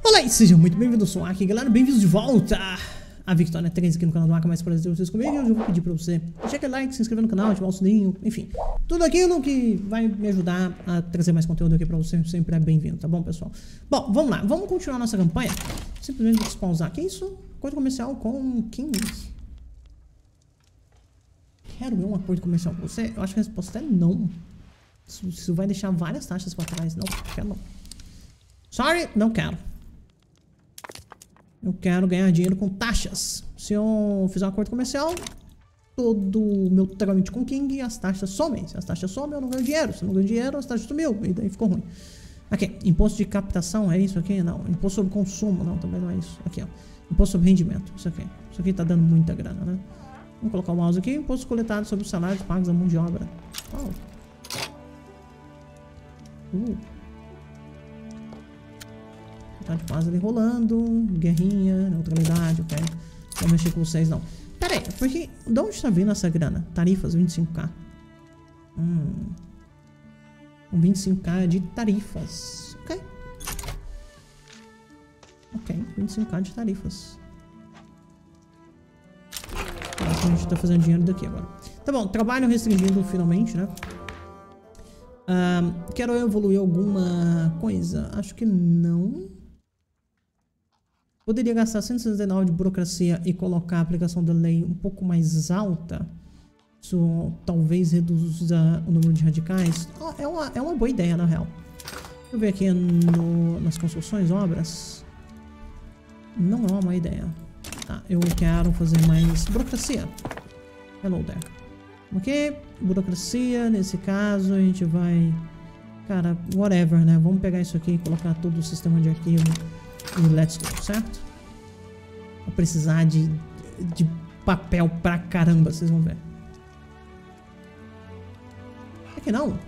Olá e sejam muito bem-vindos, sou aqui galera, bem-vindos de volta a Victoria 3 aqui no canal do Aka, mais prazer vocês comigo. E hoje eu vou pedir pra você deixar aquele like, se inscrever no canal, ativar o sininho, enfim, tudo aquilo que vai me ajudar a trazer mais conteúdo aqui pra você, sempre é bem-vindo, tá bom, pessoal? Bom, vamos lá, vamos continuar nossa campanha. Simplesmente vou pausar, que isso? Acordo comercial com King. Quero ver um acordo comercial com você? Eu acho que a resposta é não. Isso vai deixar várias taxas pra trás, não quero não. Sorry, não quero. Eu quero ganhar dinheiro com taxas. Se eu fizer um acordo comercial, todo o meu trâmite com King, as taxas somem. Se as taxas somem, eu não ganho dinheiro. Se eu não ganho dinheiro, as taxas sumiu. E daí ficou ruim. Aqui, imposto de captação, é isso aqui? Não. Imposto sobre consumo, não, também não é isso. Aqui, ó. Imposto sobre rendimento, isso aqui. Isso aqui tá dando muita grana, né? Vamos colocar o mouse aqui. Imposto coletado sobre os salários pagos à mão de obra. Oh. De paz ali rolando, guerrinha, neutralidade, ok? Não vou mexer com vocês não. Pera aí, porque de onde tá vindo essa grana? Tarifas, 25k. 25k de tarifas. Ok. Ok, 25k de tarifas. Parece que a gente tá fazendo dinheiro daqui agora. Tá bom, trabalho restringido finalmente, né? Quero evoluir alguma coisa? Acho que não. Poderia gastar 169 de burocracia e colocar a aplicação da lei um pouco mais alta. Isso talvez reduza o número de radicais. É uma boa ideia, na real. Deixa eu ver aqui nas construções, obras. Não é uma má ideia. Tá, eu quero fazer mais burocracia. Hello there. Ok, burocracia. Nesse caso, a gente vai... Cara, whatever, né? Vamos pegar isso aqui e colocar todo o sistema de arquivo. E let's go, certo? Vou precisar de papel pra caramba, vocês vão ver. É que não?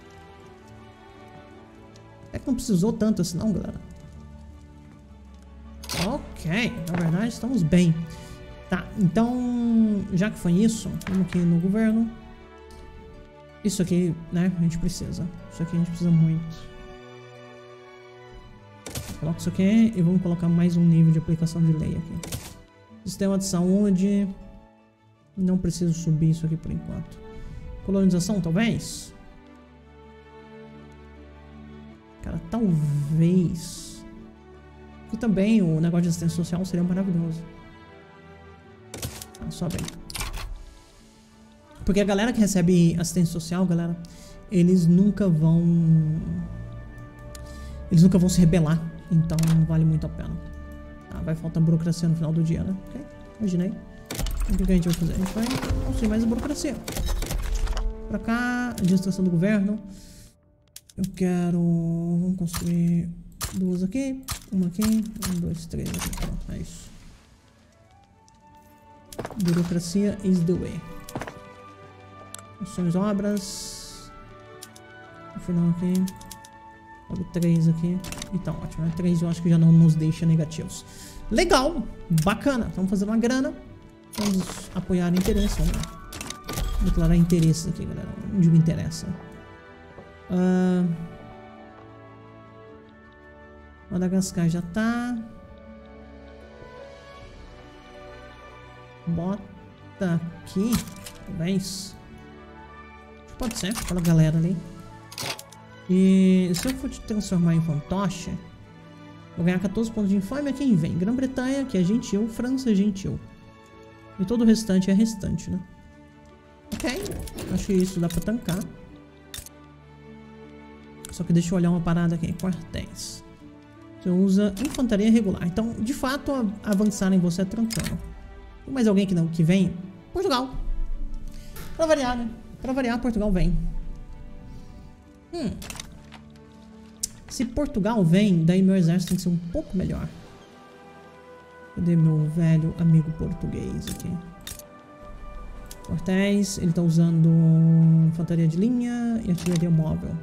É que não precisou tanto assim não, galera. Ok, na verdade estamos bem. Tá, então, já que foi isso, vamos aqui no governo. Isso aqui, né, a gente precisa. Isso aqui a gente precisa muito. Coloca isso aqui e vamos colocar mais um nível de aplicação de lei aqui. Sistema de saúde. Não preciso subir isso aqui por enquanto. Colonização, talvez? Cara, talvez. E também o negócio de assistência social seria maravilhoso. Só bem. Porque a galera que recebe assistência social, galera, eles nunca vão se rebelar. Então não vale muito a pena. Ah, vai faltar burocracia no final do dia, né? Ok, imaginei. O que a gente vai fazer? A gente vai construir mais burocracia. Pra cá, administração do governo. Eu quero... Vamos construir duas aqui. Uma aqui. 1, 2, 3 aqui. Pronto, é isso. Burocracia is the way. Funções, obras. No final aqui. Logo 3 aqui. Então, ótimo. 3 eu acho que já não nos deixa negativos. Legal. Bacana. Estamos fazendo uma grana. Vamos apoiar interesse. Vamos lá. Declarar interesse aqui, galera. Onde me interessa. Madagascar já tá. Bota aqui. Talvez. Pode ser. Aquela galera ali. E se eu for te transformar em fantoche, vou ganhar 14 pontos de infâmia. Quem vem? Grã-Bretanha, que é gentil. França é gentil. E todo o restante é restante, né? Ok. Acho que isso dá pra tancar. Só que deixa eu olhar uma parada aqui. Quartéis. Você usa infantaria regular. Então, de fato, avançar em você é tranquilo. Tem mais alguém que vem? Portugal. Pra variar, né? Pra variar, Portugal vem. Se Portugal vem, daí meu exército tem que ser um pouco melhor. Cadê meu velho amigo português aqui? Quartéis, ele tá usando infantaria de linha e artilharia móvel.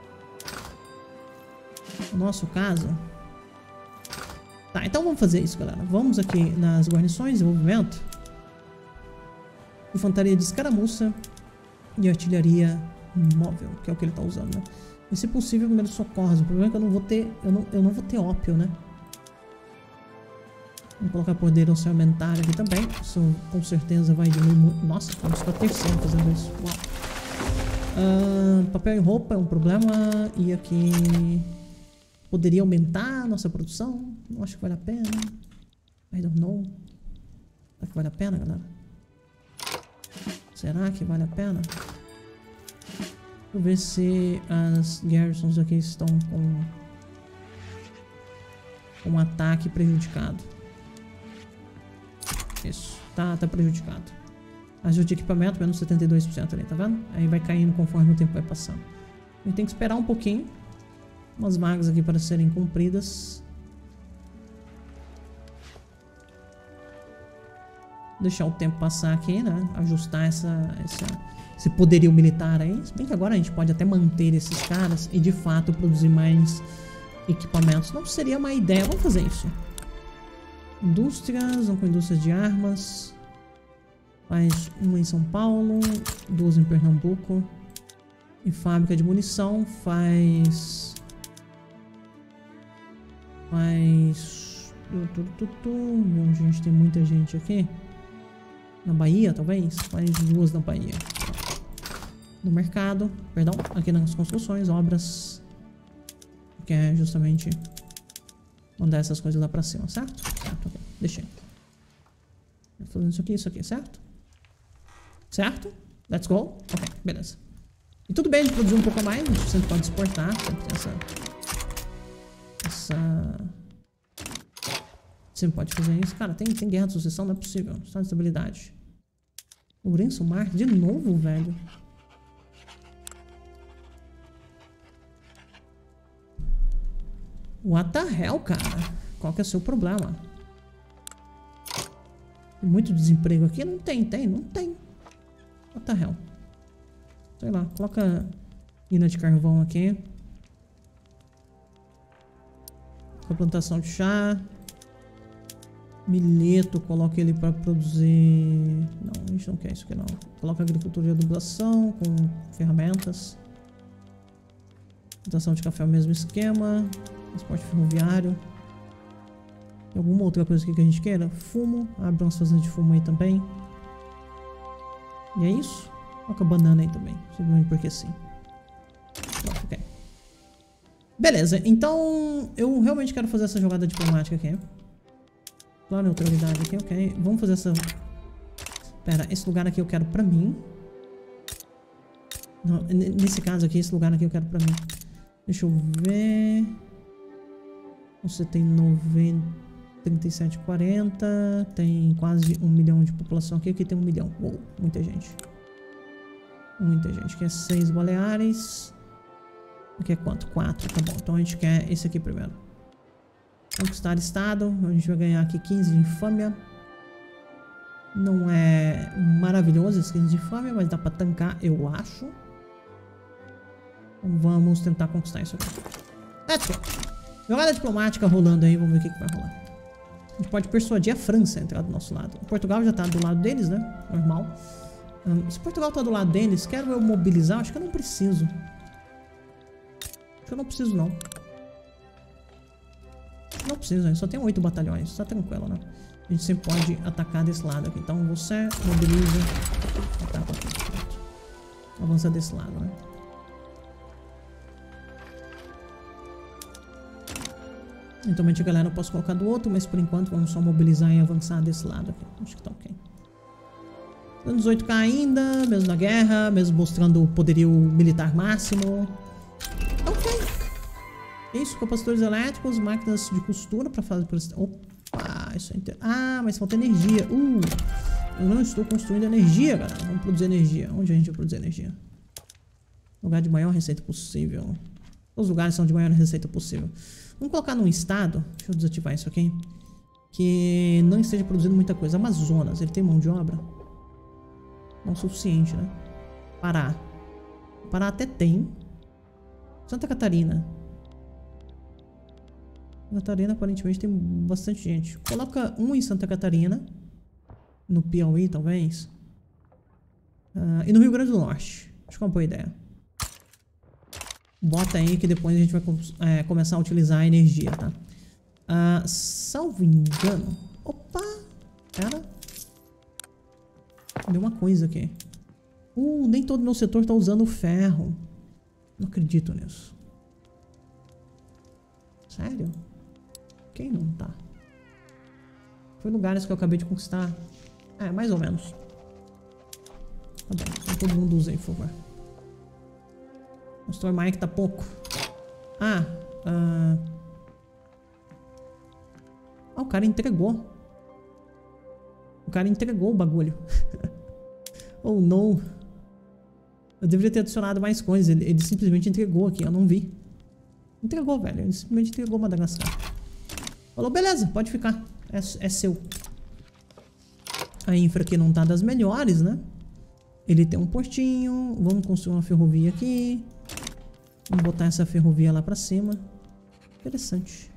No nosso caso... Tá, então vamos fazer isso, galera. Vamos aqui nas guarnições, desenvolvimento. Infantaria de escaramuça e artilharia móvel, que é o que ele tá usando, né? E se possível, primeiros socorros. O problema é que eu não vou ter ópio, né? Vamos colocar poder orçamentário aqui também. Isso com certeza vai diminuir muito. Nossa, vamos ficar terceiro fazendo isso. Uau. Papel e roupa é um problema. E aqui... Poderia aumentar a nossa produção? Não acho que vale a pena. I don't know. Será que vale a pena, galera? Será que vale a pena? Deixa eu ver se as garrisons aqui estão com um ataque prejudicado. Isso, tá prejudicado. Ajuste de equipamento, menos 72% ali, tá vendo? Aí vai caindo conforme o tempo vai passando. A gente tem que esperar um pouquinho. Umas vagas aqui para serem cumpridas. Deixar o tempo passar aqui, né? Ajustar esse poderio militar aí. Se bem que agora a gente pode até manter esses caras e de fato produzir mais equipamentos. Não seria uma ideia. Vamos fazer isso. Indústrias, vamos com indústrias de armas. Faz uma em São Paulo, 2 em Pernambuco. E fábrica de munição faz... Onde a gente tem muita gente aqui. Na Bahia, talvez? Faz 2 na Bahia. No mercado, perdão, aqui nas construções, obras. Que é justamente mandar essas coisas lá pra cima, certo? Certo, ok. Deixei. Fazendo isso aqui, certo? Certo? Let's go? Ok, beleza. E tudo bem, a gente produzir um pouco a mais, a gente sempre pode exportar. Sempre tem sempre pode fazer isso. Cara, tem guerra de sucessão, não é possível. Estado de estabilidade. Lourenço Mar, de novo, velho. What the hell, cara? Qual que é o seu problema? Tem muito desemprego aqui? Não tem. What the hell? Sei lá, coloca mina de carvão aqui. Com a plantação de chá. Milheto, coloca ele para produzir... Não, a gente não quer isso aqui não. Coloca agricultura de adubação com ferramentas. Plantação de café é o mesmo esquema. Transporte ferroviário. Tem alguma outra coisa aqui que a gente queira? Fumo. Abre umas fazendas de fumo aí também. E é isso. Coloca banana aí também. Simplesmente porque sim. Pronto, ok. Beleza, então eu realmente quero fazer essa jogada diplomática aqui. Lá neutralidade aqui, ok. Vamos fazer essa... Pera, esse lugar aqui eu quero pra mim. Não, nesse caso aqui, esse lugar aqui eu quero pra mim. Deixa eu ver... Você tem 37, 40... Tem quase 1 milhão de população aqui. Aqui tem 1 milhão. Uou, muita gente. Muita gente. Aqui é 6 Baleares. Aqui é quanto? 4, tá bom. Então a gente quer esse aqui primeiro. Conquistar estado, a gente vai ganhar aqui 15 de infâmia. Não é maravilhoso esse 15 de infâmia, mas dá pra tancar, eu acho. Então vamos tentar conquistar isso aqui. Let's go! Jogada diplomática rolando aí, vamos ver o que vai rolar. A gente pode persuadir a França a entrar do nosso lado. O Portugal já tá do lado deles, né? Normal. Se Portugal tá do lado deles, quero eu mobilizar? Acho que eu não preciso. Acho que eu não preciso, não. Não precisa, só tem 8 batalhões, tá tranquilo, né? A gente sempre pode atacar desse lado aqui. Então você mobiliza. Ataca aqui. Pronto. Avança desse lado, né? Eventualmente a galera eu posso colocar do outro, mas por enquanto vamos só mobilizar e avançar desse lado aqui. Acho que tá ok. Dando 18k ainda, mesmo na guerra, mesmo mostrando o poderio militar máximo. Ok. Isso, capacitores elétricos, máquinas de costura para fazer... Opa, isso é inter... Ah, mas falta energia. Eu não estou construindo energia, galera. Vamos produzir energia. Onde a gente vai produzir energia? Lugar de maior receita possível. Os lugares são de maior receita possível. Vamos colocar num estado... Deixa eu desativar isso aqui. Que não esteja produzindo muita coisa. Amazonas, ele tem mão de obra? Não o suficiente, né? Pará. Pará até tem. Santa Catarina. Santa Catarina aparentemente tem bastante gente. Coloca um em Santa Catarina. No Piauí, talvez. E no Rio Grande do Norte. Acho que é uma boa ideia. Bota aí que depois a gente vai começar a utilizar a energia, tá? Salvo engano, Opa! Pera. Deu uma coisa aqui. Nem todo meu setor tá usando ferro. Não acredito nisso. Sério? Quem não tá? Foi lugares que eu acabei de conquistar. É, mais ou menos. Tá bom, então todo mundo usa aí, por favor. O Store Mike tá pouco. O cara entregou. O cara entregou o bagulho. Oh, não. Eu deveria ter adicionado mais coisas. Ele simplesmente entregou aqui, eu não vi. Entregou, velho. Ele simplesmente entregou Madagascar. Falou, beleza, pode ficar. É seu. A infra aqui não tá das melhores, né? Ele tem um portinho. Vamos construir uma ferrovia aqui. Vamos botar essa ferrovia lá pra cima. Interessante.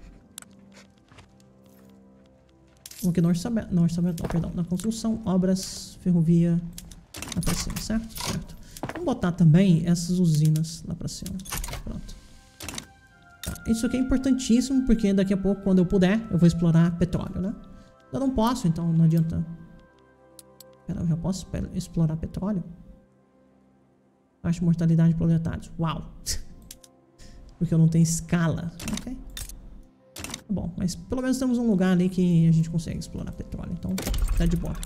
Vamos aqui no orçamento, perdão. Na construção, obras, ferrovia lá pra cima, certo? Certo. Vamos botar também essas usinas lá pra cima. Pronto. Tá. Isso aqui é importantíssimo, porque daqui a pouco, quando eu puder, eu vou explorar petróleo, né? Eu não posso, então não adianta. Pera, eu já posso explorar petróleo? Taxa de mortalidade de proletários. Uau! Porque eu não tenho escala. Ok. Tá bom, mas pelo menos temos um lugar ali que a gente consegue explorar petróleo. Então, tá de boa.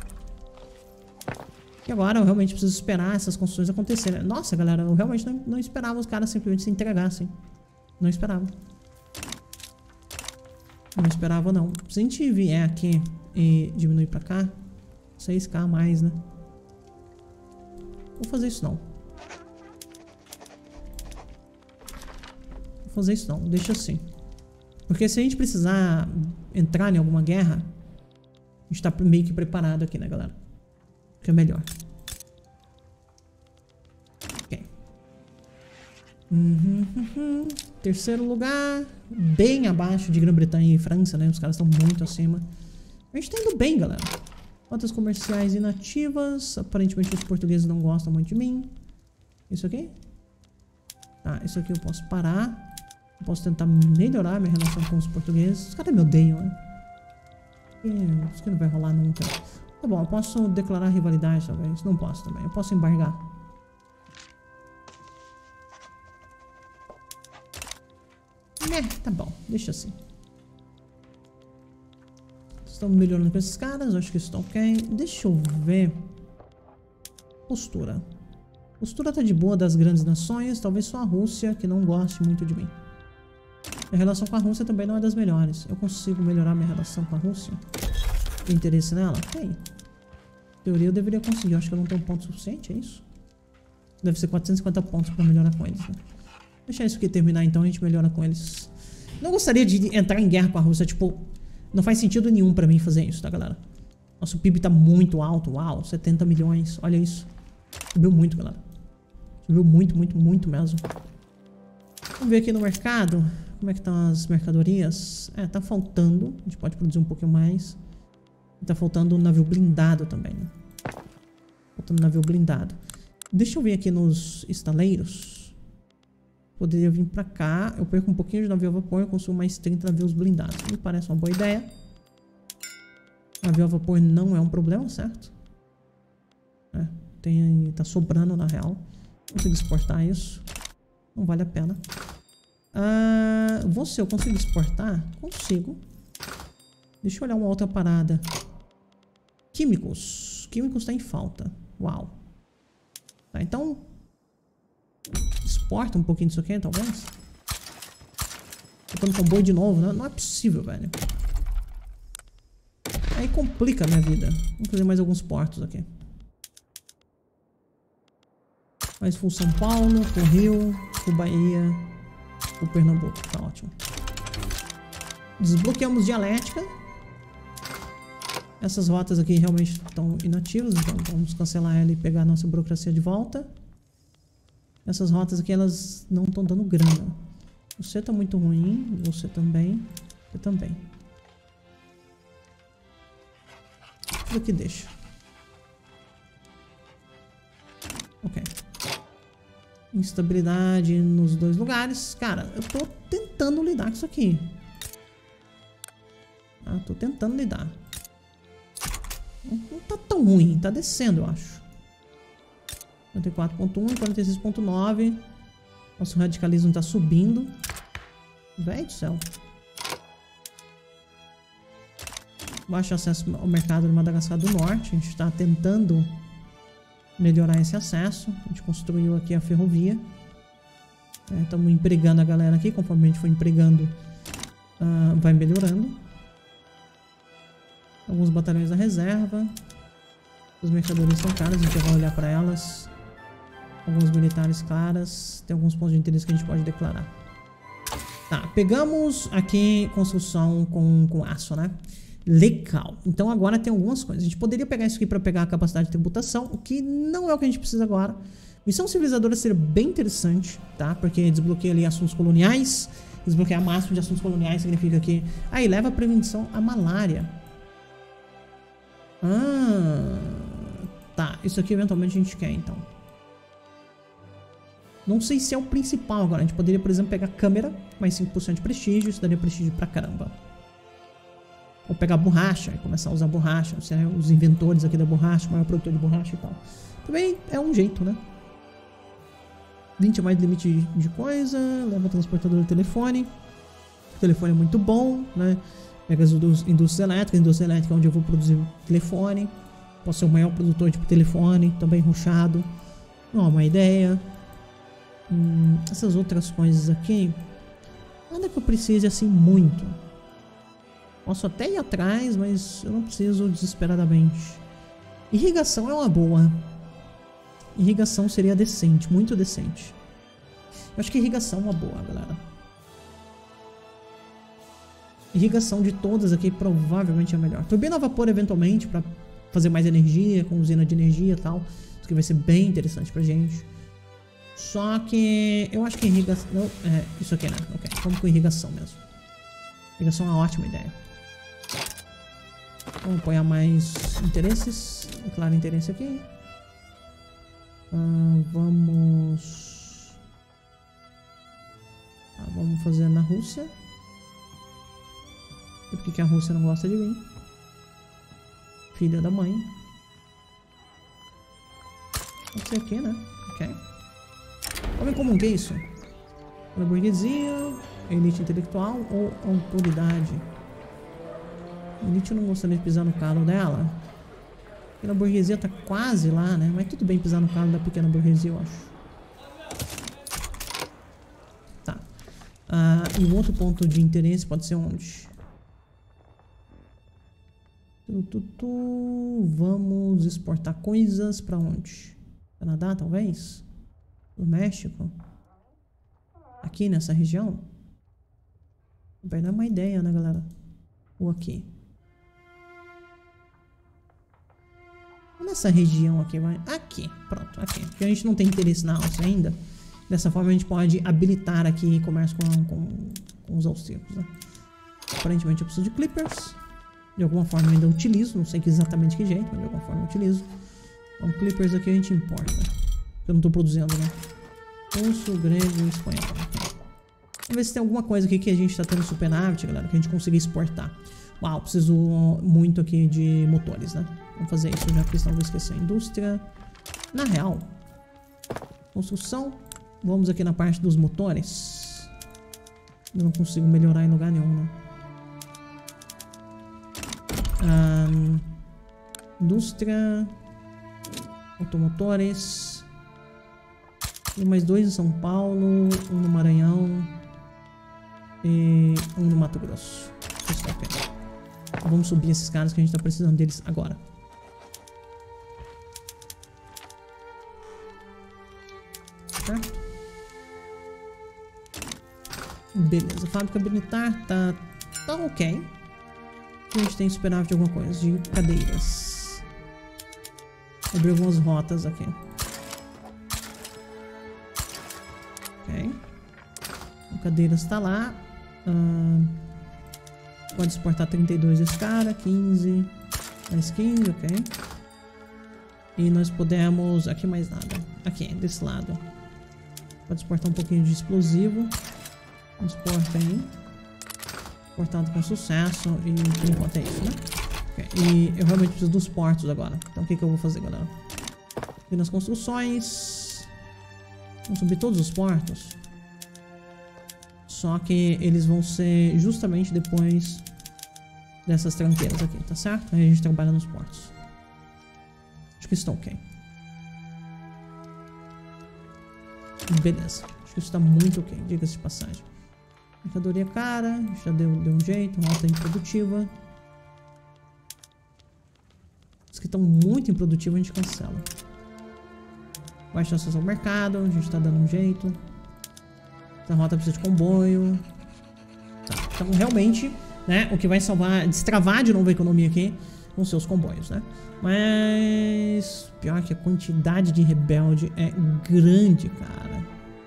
E agora eu realmente preciso esperar essas construções acontecerem. Nossa, galera, eu realmente não esperava os caras simplesmente se entregassem. Não esperava. Não esperava, não. Se a gente vier aqui e diminuir pra cá, 6k a mais, né? Vou fazer isso não. Vou fazer isso não, deixa assim. Porque se a gente precisar entrar em alguma guerra, a gente tá meio que preparado aqui, né, galera? Que é melhor. Ok. Terceiro lugar, bem abaixo de Grã-Bretanha e França, né? Os caras estão muito acima. A gente tá indo bem, galera. Rotas comerciais inativas. Aparentemente os portugueses não gostam muito de mim. Isso aqui? Tá, isso aqui eu posso parar. Eu posso tentar melhorar minha relação com os portugueses. Os caras me odeiam, né? Isso aqui não vai rolar nunca. Tá bom, eu posso declarar rivalidade, talvez. Não posso também. Eu posso embargar. Tá bom, deixa assim. Estamos melhorando com esses caras. Acho que isso tá ok. Deixa eu ver. Postura. Postura tá de boa das grandes nações. Talvez só a Rússia, que não goste muito de mim. A relação com a Rússia também não é das melhores. Eu consigo melhorar minha relação com a Rússia? Tem interesse nela? Tem. Em teoria eu deveria conseguir. Eu acho que eu não tenho ponto suficiente, é isso? Deve ser 450 pontos pra melhorar com eles, né? Deixa isso aqui terminar então, a gente melhora com eles. Não gostaria de entrar em guerra com a Rússia, tipo... Não faz sentido nenhum pra mim fazer isso, tá, galera? Nosso PIB tá muito alto, uau, 70 milhões, olha isso. Subiu muito, galera. Subiu muito, muito, muito mesmo. Vamos ver aqui no mercado, como é que estão as mercadorias. Tá faltando, a gente pode produzir um pouquinho mais. Tá faltando um navio blindado também, né? Faltando um navio blindado. Deixa eu ver aqui nos estaleiros. Poderia vir pra cá. Eu perco um pouquinho de navio a vapor. Eu consumo mais 30 navios blindados. Me parece uma boa ideia. Navio a vapor não é um problema, certo? Tá sobrando na real. Consigo exportar isso. Não vale a pena. Eu consigo exportar? Consigo. Deixa eu olhar uma outra parada. Químicos. Químicos tá em falta. Uau. Tá, então... Exporta um pouquinho disso aqui, talvez. Botando comboio de novo, né? Não é possível, velho. Aí complica a minha vida. Vamos fazer mais alguns portos aqui. Mais full São Paulo, full Rio, full Bahia, full Pernambuco. Tá ótimo. Desbloqueamos dialética. Essas rotas aqui realmente estão inativas, então vamos cancelar ela e pegar a nossa burocracia de volta. Essas rotas aqui, elas não estão dando grana. Você tá muito ruim, você também, você também. Tudo aqui deixa. Ok. Instabilidade nos dois lugares. Cara, eu tô tentando lidar com isso aqui. Tô tentando lidar. Não tá tão ruim, tá descendo, eu acho. 94.1 e 46.9. Nosso radicalismo tá subindo. Véi do céu. Baixo acesso ao mercado de Madagascar do Norte. A gente tá tentando melhorar esse acesso. A gente construiu aqui a ferrovia. Estamos empregando a galera aqui. Conforme a gente for empregando, vai melhorando. Alguns batalhões da reserva. Os mercadorias são caras, a gente vai olhar para elas. Alguns militares caras. Tem alguns pontos de interesse que a gente pode declarar. Tá, pegamos aqui construção com aço, né? Legal. Então agora tem algumas coisas. A gente poderia pegar isso aqui para pegar a capacidade de tributação, o que não é o que a gente precisa agora. Missão civilizadora seria bem interessante, tá? Porque desbloqueia ali assuntos coloniais. Desbloquear máximo de assuntos coloniais significa que... Aí, leva a prevenção à malária. Tá. Isso aqui eventualmente a gente quer, então. Não sei se é o principal agora. A gente poderia, por exemplo, pegar câmera, mais 5% de prestígio. Isso daria prestígio pra caramba. Ou pegar borracha e começar a usar borracha. Os inventores aqui da borracha, o maior produtor de borracha e tal. Também é um jeito, né? 20 a mais de limite de coisa. Leva transportador de telefone. O telefone é muito bom, né? Pega as indústrias elétricas. Indústria elétrica é onde eu vou produzir telefone. Posso ser o maior produtor de telefone. Também rushado. Não é uma ideia. Essas outras coisas aqui. Nada que eu precise assim muito. Posso até ir atrás, mas eu não preciso desesperadamente. Irrigação é uma boa. Irrigação seria decente, muito decente. Eu acho que irrigação é uma boa, galera. Irrigação de todas aqui provavelmente é a melhor. Turbina a vapor eventualmente para fazer mais energia, com usina de energia e tal. Isso aqui vai ser bem interessante pra gente. Só que eu acho que irrigação... Não, isso aqui, né? Ok, vamos com irrigação mesmo. Irrigação é uma ótima ideia. Vamos apoiar mais interesses. Declarar interesse aqui. Vamos fazer na Rússia. E por que a Rússia não gosta de mim? Filha da mãe. Pode ser aqui, né? Ok. Homem comum, que é isso? A burguesia, elite intelectual ou autoridade? A elite não gostaria de pisar no calo dela. A burguesia tá quase lá, né? Mas tudo bem pisar no calo da pequena burguesia, eu acho. Tá. E um outro ponto de interesse pode ser onde? Vamos exportar coisas pra onde? Canadá, talvez? No México? Aqui nessa região? Vai dar uma ideia, né, galera? Ou aqui? Nessa região aqui, vai. Aqui, pronto, aqui. Porque a gente não tem interesse na Áustria ainda. Dessa forma a gente pode habilitar aqui comércio com os austríacos, né? Aparentemente eu preciso de clippers. De alguma forma eu ainda utilizo, não sei exatamente que jeito, mas de alguma forma eu utilizo. Então clippers aqui a gente importa. Eu não estou produzindo, né? Russo, grego e espanhol. Vamos ver se tem alguma coisa aqui que a gente está tendo superávit, galera, que a gente consiga exportar. Uau, preciso muito aqui de motores, né? Vamos fazer isso já que senão eu vou esquecer. Indústria. Na real. Construção. Vamos aqui na parte dos motores. Eu não consigo melhorar em lugar nenhum, né? Indústria. Automotores. E mais 2 em São Paulo. Um no Maranhão. E um no Mato Grosso. Isso é ok. Vamos subir esses caras que a gente tá precisando deles agora. Certo? Beleza, fábrica militar tá ok. A gente tem superávit de alguma coisa, de cadeiras. Abrir algumas rotas aqui. Ok. A cadeiras tá lá. Pode exportar 32 esse cara, 15, mais 15, ok. E nós podemos... Aqui mais nada. Aqui, desse lado. Pode exportar um pouquinho de explosivo. Exporta aí. Exportado com sucesso. E por enquanto é isso, né? Okay. E eu realmente preciso dos portos agora. Então o que eu vou fazer, galera? Aqui nas construções. Vamos subir todos os portos. Só que eles vão ser justamente depois dessas tranqueiras aqui, tá certo? Aí a gente trabalha nos portos. Acho que estão ok. Beleza. Acho que isso tá muito ok, diga-se de passagem. Mercadoria cara, já deu um jeito, rota improdutiva. Os que estão muito improdutivos a gente cancela. Baixa acesso ao mercado, a gente tá dando um jeito. Essa rota precisa de comboio. Tá, então realmente, né, o que vai salvar, destravar de novo a economia aqui com seus comboios, né? Mas pior que a quantidade de rebelde é grande, cara.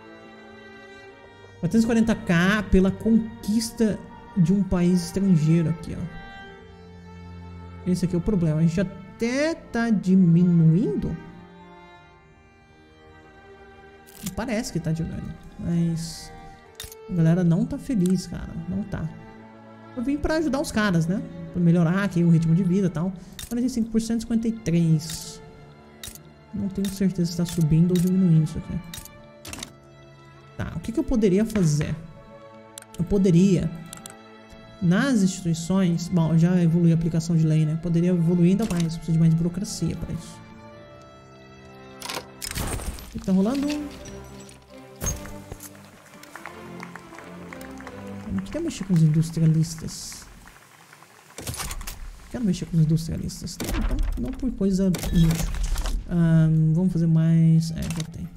440k pela conquista de um país estrangeiro aqui, ó. Esse aqui é o problema. A gente até tá diminuindo. Parece que tá diminuindo. Mas a galera não tá feliz, cara. Não tá. Eu vim pra ajudar os caras, né? Pra melhorar aqui o ritmo de vida e tal. 45%, 53%. Não tenho certeza se tá subindo ou diminuindo isso aqui. Tá, o que eu poderia fazer? Eu poderia, nas instituições... Bom, eu já evolui a aplicação de lei, né? Poderia evoluir ainda mais. Preciso de mais burocracia pra isso. O que tá rolando? Eu não queria mexer com os industrialistas. Quero mexer com os industrialistas. Então, não por coisa inútil. Vamos fazer mais... já tem.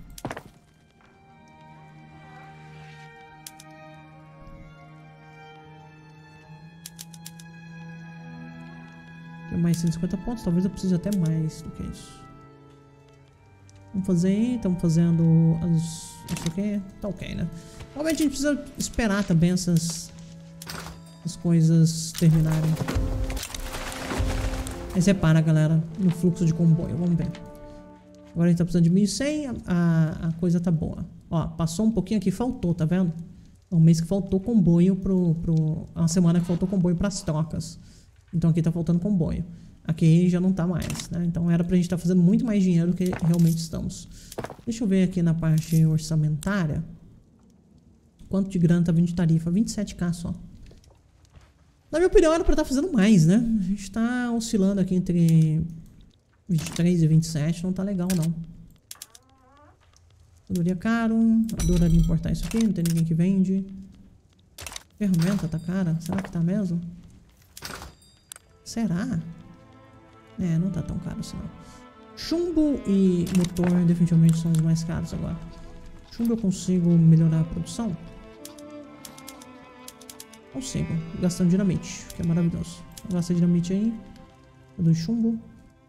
Mais 150 pontos, talvez eu precise até mais do que isso. Vamos fazer aí, estamos fazendo isso aqui, tá ok, né? Realmente a gente precisa esperar também as coisas terminarem. Aí separa, galera, no fluxo de comboio, vamos ver. Agora a gente tá precisando de 1100, a coisa tá boa. Ó, passou um pouquinho aqui, faltou, tá vendo? É um mês que faltou comboio uma semana que faltou comboio pras trocas. Então aqui tá faltando comboio. Aqui já não tá mais, né? Então era pra gente estar fazendo muito mais dinheiro do que realmente estamos. Deixa eu ver aqui na parte orçamentária. Quanto de grana tá vindo de tarifa? 27k só. Na minha opinião era pra estar fazendo mais, né? A gente tá oscilando aqui entre 23 e 27. Não tá legal, não. Adoraria caro. Adoraria importar isso aqui. Não tem ninguém que vende. Ferramenta tá cara? Será que tá mesmo? Será? Não tá tão caro assim não. Chumbo e motor definitivamente são os mais caros agora. Chumbo eu consigo melhorar a produção? Consigo, gastando dinamite, que é maravilhoso. Vou gastar dinamite aí. Do chumbo.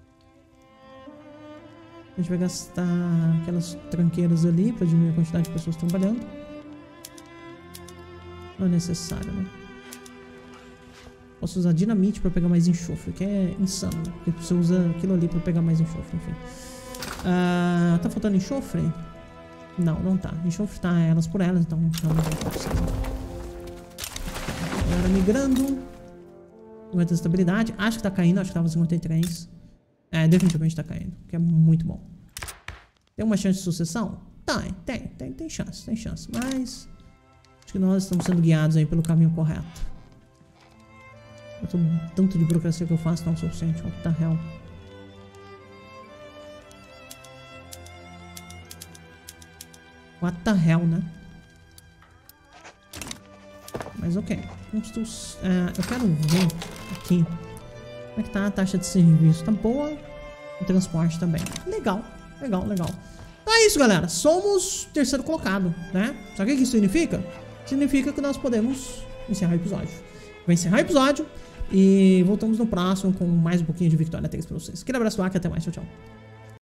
A gente vai gastar aquelas tranqueiras ali para diminuir a quantidade de pessoas trabalhando. Não é necessário, né? Posso usar dinamite para pegar mais enxofre, que é insano, né? Porque você usa aquilo ali para pegar mais enxofre, enfim. Tá faltando enxofre? Não, não tá. Enxofre tá elas por elas, então realmente não precisa. Agora migrando. 50 de estabilidade. Acho que tá caindo, acho que tava 53. Definitivamente tá caindo, que é muito bom. Tem uma chance de sucessão? Tem chance, mas acho que nós estamos sendo guiados aí pelo caminho correto. Tanto de burocracia que eu faço não é o suficiente. What the hell? What the hell, né? Mas ok. Eu quero ver aqui como é que tá a taxa de serviço. Tá boa. O transporte também. Legal. Então é isso, galera. Somos terceiro colocado, né? Sabe o que isso significa? Significa que nós podemos encerrar o episódio. Vou encerrar o episódio. E voltamos no próximo com mais um pouquinho de Victoria 3 pra vocês. Aquele abraço lá, que até mais. Tchau, tchau.